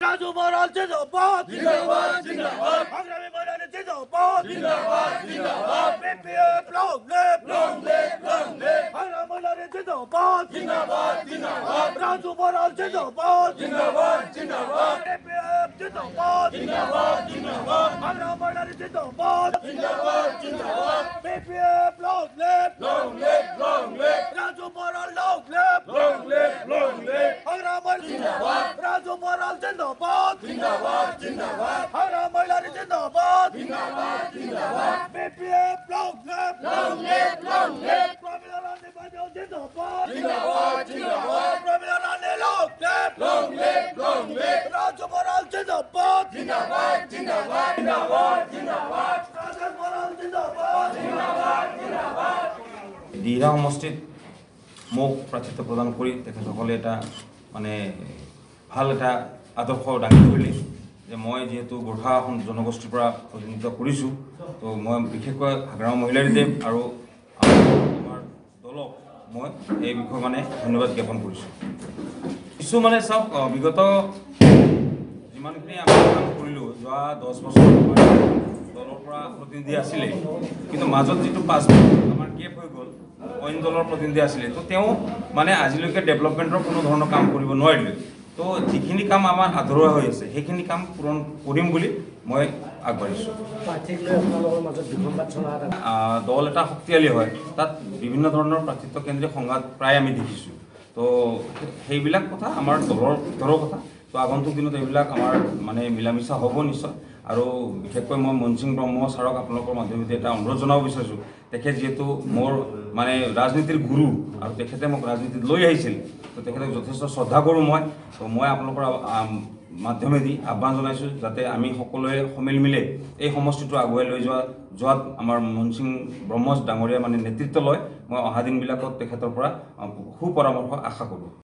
राजू मोराल जिंदाबाद जिंदाबाद जिंदाबाद हंगामी मोराल जिंदाबाद जिंदाबाद जिंदाबाद बीपीएफ लॉन्ग लिव हंगामी मोराल जिंदाबाद जिंदाबाद जिंदाबाद राजू मोराल जिंदाबाद जिंदाबाद जिंदाबाद बीपीएफ जिंदाबाद जिंदाबाद जिंदाबाद हंगामी मोराल जिंदाबाद जिंदाबाद जिंदाबाद BPF long live Raju Mohilary long live हंगामी जिंदाबाद राजू मोराल जिंदाबाद जिंदाबाद जिंदाबाद हंगामी मोराल जिंदाबाद जिंदाबाद जिंदाबाद BPF long live Pravin Rane Bajwa जिंदाबाद जिंदाबाद जिंदाबाद प्रवीण राणे लॉन्ग लिव राजू मोराल जिंदाबाद जिंदाबाद जिंदाबाद जिंदाबाद जिंदाबाद राजू मोराल जिंदाबाद जिंदाबाद जिंदाबाद দিহা সমষ্টিত মোক প্ৰাৰ্থিত্ব প্ৰদান কৰি তেখেতসকলে এটা মানে ভাল এটা আদৰ্শ দাঙি ধৰিলে যে মই যিহেতু গোৰ্খা জনগোষ্ঠীৰ পৰা প্ৰতিনিধিত্ব কৰিছোঁ তো মই বিশেষকৈ হাগ্ৰাম মহিলাৰীদেৱ আৰু আমাৰ দলক মই এই বিষয়ে মানে ধন্যবাদ জ্ঞাপন কৰিছোঁ। কিছু মানে চাওক বিগত যিমানখিনি আমি কাম কৰিলোঁ যোৱা 10 বছৰ দলৰ পৰা প্ৰতিনিধি আছিলে কিন্তু মাজত যিটো 5 বছৰ আমাৰ গেপ হৈ গ'ল অইন দলৰ প্ৰতিনিধি আছিলে তো তেওঁ মানে আজিলৈকে ডেভেলপমেণ্টৰ কোনো ধৰণৰ কাম কৰিব নোৱাৰিলে তো যিখিনি কাম আমাৰ আধৰুৱা হৈ আছে সেইখিনি কাম পূৰণ কৰিম বুলি মই আগবাঢ়িছোঁ। দল এটা শক্তিশালী হয় তাত বিভিন্ন ধৰণৰ প্ৰাৰ্থিত্ব কেন্দ্ৰীয় সংঘাত প্ৰায় আমি দেখিছোঁ তো সেইবিলাক কথা আমাৰ দলৰ ভিতৰৰ কথা তো আগন্তুক দিনত এইবিলাক আমাৰ মানে মিলামিছা হ'ব নিশ্চয় আৰু বিশেষকৈ মই মনসিং ব্ৰহ্ম ছাৰক আপোনালোকৰ মাধ্যমেদি এটা অনুৰোধ জনাব বিচাৰিছোঁ তেখেত যিহেতু মোৰ মানে ৰাজনীতিৰ গুৰু আৰু তেখেতে মোক ৰাজনীতিত লৈ আহিছিল তো তেখেতক যথেষ্ট শ্ৰদ্ধা কৰোঁ মই তো মই আপোনালোকৰ মাধ্যমেদি আহ্বান জনাইছোঁ যাতে আমি সকলোৱে সমিল মিলে এই সমষ্টিটো আগুৱাই লৈ যোৱাত আমাৰ মনসিং ব্ৰহ্ম ডাঙৰীয়া মানে নেতৃত্ব লয় মই অহা দিনবিলাকত তেখেতৰ পৰা সুপৰামৰ্শ আশা কৰোঁ।